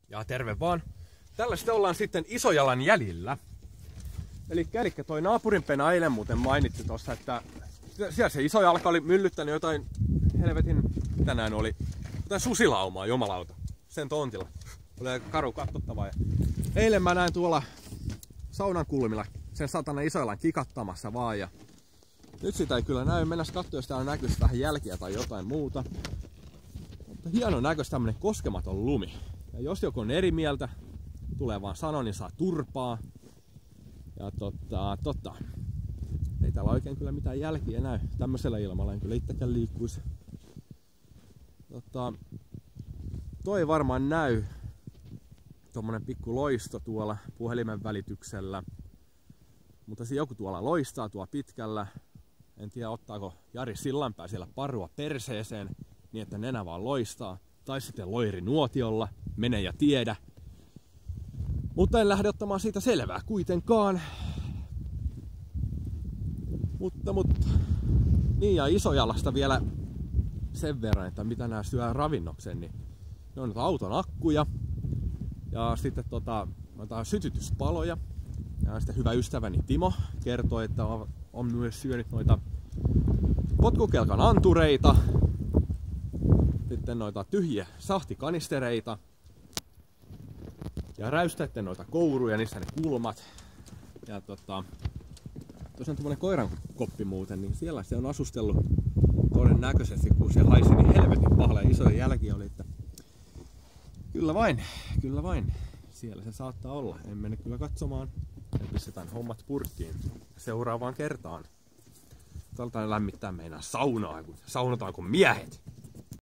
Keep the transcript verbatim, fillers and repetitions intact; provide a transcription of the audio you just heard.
Ja terve vaan. Tällä sitten ollaan sitten Isojalan jäljillä. Eli toi naapurin Pena eilen muuten mainitsi tossa, että siellä se Isojalka oli myllyttänyt jotain helvetin, tänään oli jotain susilaumaa, jumalauta, sen tontilla. Oli aika karu katsottavaa. Eilen mä näin tuolla saunan kulmilla sen satana Isojalan kikattamassa vaan. Ja nyt sitä ei kyllä näy. Mennäs katsoa, jos täällä näkyisi vähän jälkiä tai jotain muuta. Mutta hieno näköistä tämmönen koskematon lumi. Ja jos joku on eri mieltä, tulee vaan sano, niin saa turpaa. Ja totta, totta. Ei täällä oikein kyllä mitään jälkiä näy. Tämmöisellä ilmalla en kyllä itsekään liikkuisi. Totta, toi ei varmaan näy. Tuommoinen pikku loisto tuolla puhelimen välityksellä. Mutta se joku tuolla loistaa tuolla pitkällä. En tiedä ottaako Jari Sillanpää siellä parua perseeseen niin että nenä vaan loistaa. Tai sitten loiri nuotiolla. Mene ja tiedä. Mutta en lähde ottamaan siitä selvää kuitenkaan. Mutta, mutta. Niin ja Isojalasta vielä sen verran, että mitä nää syö ravinnoksen, niin ne on auton akkuja. Ja sitten tota, sytytyspaloja. Ja sitten hyvä ystäväni Timo kertoi, että on myös syönyt noita potkukelkan antureita. Sitten noita tyhjiä sahtikanistereita. Ja räystäitte noita kouruja, niissä ne kulmat. Ja tota, tuossa on tommonen koiran koppi muuten, niin siellä se on asustellut todennäköisesti, kun se haisi niin helvetin pahalle ja isoja jälkiä oli, että kyllä vain, kyllä vain, siellä se saattaa olla. En mene kyllä katsomaan, ja pistetään hommat purkkiin seuraavaan kertaan. Tältä lämmittää meinaa saunaa, kun saunotaan kuin miehet.